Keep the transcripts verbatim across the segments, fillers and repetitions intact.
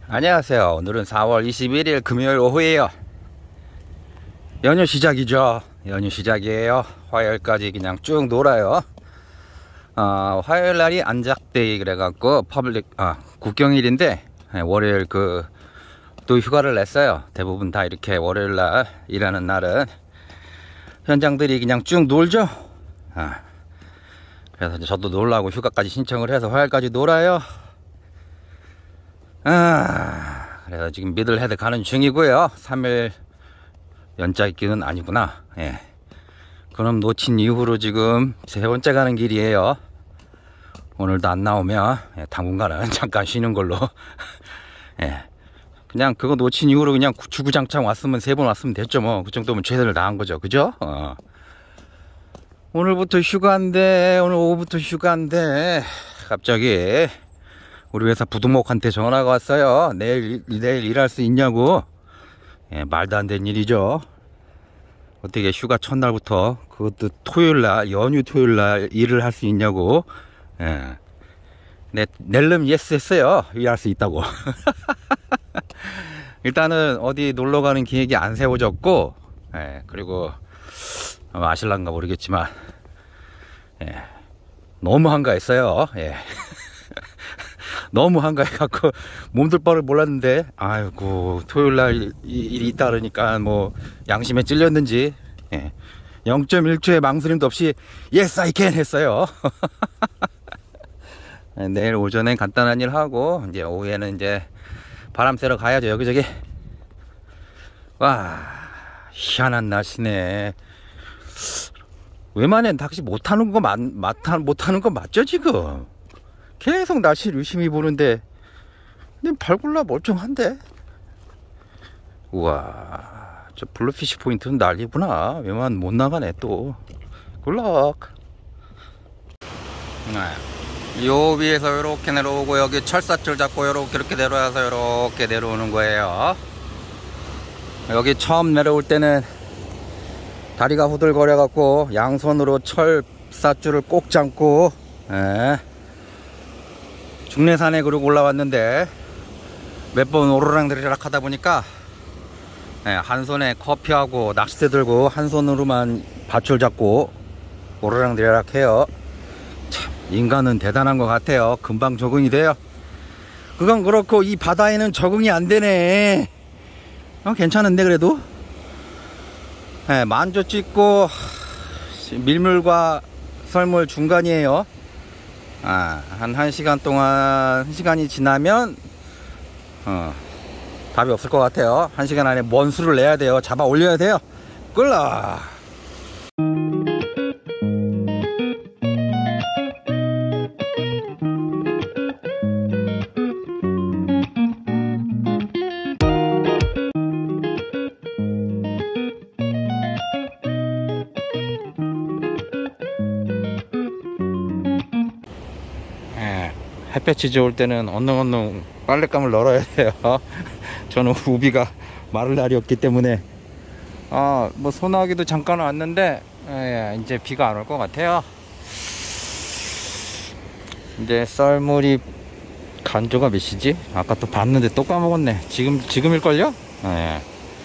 안녕하세요. 오늘은 사월 이십일일 금요일 오후에요. 연휴 시작이죠. 연휴 시작이에요. 화요일까지 그냥 쭉 놀아요. 어, 화요일 날이 안작데이 그래갖고 퍼블릭 아 국경일인데 월요일 그 또 휴가를 냈어요. 대부분 다 이렇게 월요일 날 일하는 날은 현장들이 그냥 쭉 놀죠. 아, 그래서 이제 저도 놀라고 휴가까지 신청을 해서 화요일까지 놀아요. 아, 그래서 지금 미들헤드 가는 중이고요. 삼 일 연짜 있기는 아니구나. 예. 그럼 놓친 이후로 지금 세 번째 가는 길이에요. 오늘도 안 나오면 예, 당분간은 잠깐 쉬는 걸로. 예. 그냥 그거 놓친 이후로 그냥 주구장창 왔으면 세 번 왔으면 됐죠. 뭐 그 정도면 최선을 다한 거죠. 그죠? 어. 오늘부터 휴가인데 오늘 오후부터 휴가인데 갑자기 우리 회사 부두목한테 전화가 왔어요. 내일 내일 일할 수 있냐고. 예, 말도 안 되는 일이죠. 어떻게 휴가 첫날부터 그것도 토요일날 연휴 토요일날 일을 할 수 있냐고. 예. 네, 낼름 예스 했어요. 일할 수 있다고. 일단은 어디 놀러 가는 계획이 안 세워졌고, 예, 그리고 아마 아실란가 모르겠지만, 예, 너무 한가했어요. 예. 너무 한가해갖고 몸둘 바를 몰랐는데, 아이고 토요일날 일이 있다 그러니까 뭐 양심에 찔렸는지 예, 영 점 일 초의 망설임도 없이 Yes I can 했어요. 내일 오전엔 간단한 일 하고 이제 오후에는 이제 바람 쐬러 가야죠. 여기저기. 와, 희한한 날씨네. 웬만하면 낚시 못하는 거 맞, 못하는 거 맞죠 지금? 계속 날씨를 유심히 보는데 근데 발굴라 멀쩡한데. 우와, 저 블루피쉬 포인트는 난리구나. 웬만 못 나가네 또. 굴럭. 요 위에서 이렇게 내려오고 여기 철사줄 잡고 이렇게 이렇게 내려와서 이렇게 내려오는 거예요. 여기 처음 내려올 때는 다리가 후들거려 갖고 양손으로 철사줄을 꼭 잡고 예. 중내산에 그러고 올라왔는데 몇 번 오르락내리락 하다 보니까 예, 한 손에 커피하고 낚싯대 들고 한 손으로만 밧줄 잡고 오르락내리락 해요. 참 인간은 대단한 것 같아요. 금방 적응이 돼요. 그건 그렇고 이 바다에는 적응이 안 되네. 어, 괜찮은데 그래도 예, 만조 찍고 밀물과 썰물 중간이에요. 아, 한 1시간 동안, 한 시간이 지나면, 어, 답이 없을 것 같아요. 한 시간 안에 뭔 수를 내야 돼요. 잡아 올려야 돼요. 끌라! 햇볕이 좋을 때는 언능언능 빨랫감을 널어야 돼요. 저는 우비가 마를 날이 없기 때문에 아, 뭐 소나기도 잠깐 왔는데 예, 이제 비가 안 올 것 같아요. 이제 썰물이 간조가 몇 시지? 아까 또 봤는데 또 까먹었네. 지금 지금일걸요? 예.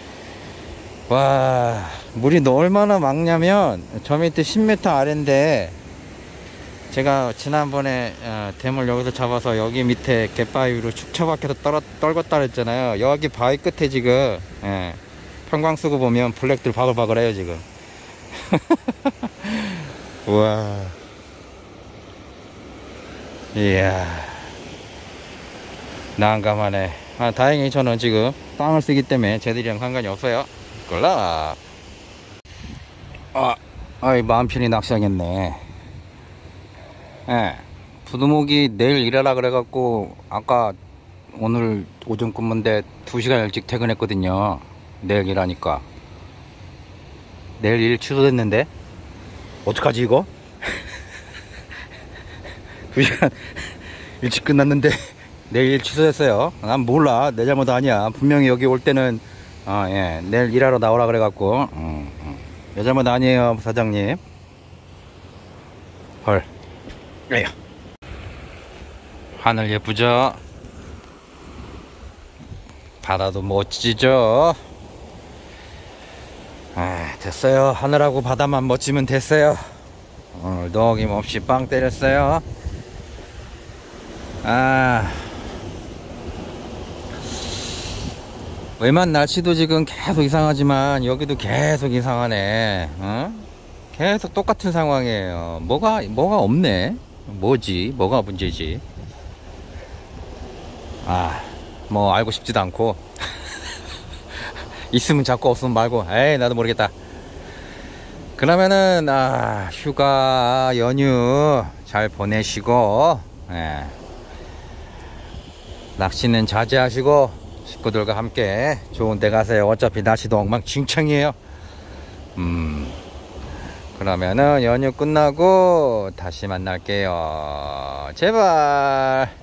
와, 물이 얼마나 막냐면 저 밑에 십 미터 아래인데 제가 지난번에 어, 대물 여기서 잡아서 여기 밑에 갯바위 위로 축 처박혀서 떨어, 떨궜다 그랬잖아요. 여기 바위 끝에 지금 예, 평광 쓰고 보면 블랙들 바글바글해요 지금. 우와, 이야, 난감하네. 아, 다행히 저는 지금 땅을 쓰기 때문에 쟤들이랑 상관이 없어요. 골라. 아, 아이 마음 편히 낚시하겠네. 예, 부두목이 내일 일하라 그래갖고 아까 오늘 오전 근무인데 두 시간 일찍 퇴근했거든요. 내일 일하니까. 내일 일 취소됐는데 어떡하지 이거? 두 시간 일찍 끝났는데 내일 일 취소했어요. 난 몰라, 내 잘못 아니야. 분명히 여기 올 때는 아, 예, 내일 일하러 나오라 그래갖고 음, 음. 내 잘못 아니에요 사장님. 헐, 에휴. 하늘 예쁘죠? 바다도 멋지죠. 아, 됐어요. 하늘하고 바다만 멋지면 됐어요. 오늘도 어김없이 빵 때렸어요. 아, 외만 날씨도 지금 계속 이상하지만 여기도 계속 이상하네. 어? 계속 똑같은 상황이에요. 뭐가 뭐가 없네. 뭐지? 뭐가 문제지? 아, 뭐 알고 싶지도 않고 있으면 잡고 없으면 말고, 에이 나도 모르겠다. 그러면은 아, 휴가 연휴 잘 보내시고, 예. 낚시는 자제하시고 식구들과 함께 좋은 데 가세요. 어차피 날씨도 엉망진창이에요. 음, 그러면은 연휴 끝나고 다시 만날게요. 제발.